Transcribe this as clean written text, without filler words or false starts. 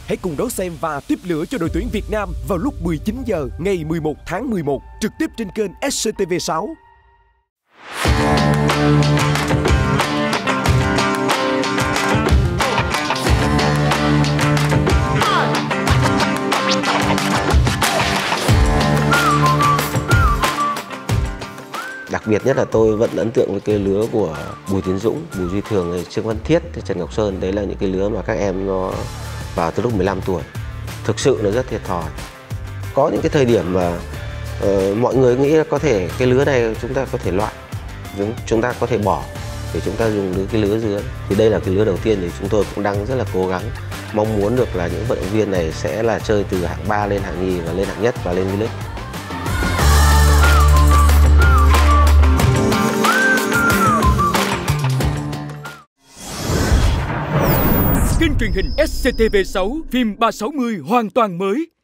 Hãy cùng đón xem và tiếp lửa cho đội tuyển Việt Nam vào lúc 19 giờ ngày 11 tháng 11 trực tiếp trên kênh SCTV6. Đặc biệt nhất là tôi vẫn ấn tượng với cái lứa của Bùi Tiến Dũng, Bùi Duy Thường, Trương Văn Thiết, Trần Ngọc Sơn. Đấy là những cái lứa mà các em nó vào từ lúc 15 tuổi. Thực sự nó rất thiệt thòi. Có những cái thời điểm mà mọi người nghĩ là có thể cái lứa này chúng ta có thể loại, chúng ta có thể bỏ để chúng ta dùng cái lứa dưới. Thì đây là cái lứa đầu tiên thì chúng tôi cũng đang rất là cố gắng mong muốn được là những vận động viên này sẽ là chơi từ hạng 3 lên hạng nhì và lên hạng nhất và lên V-League. Kênh truyền hình SCTV6 phim 360 hoàn toàn mới.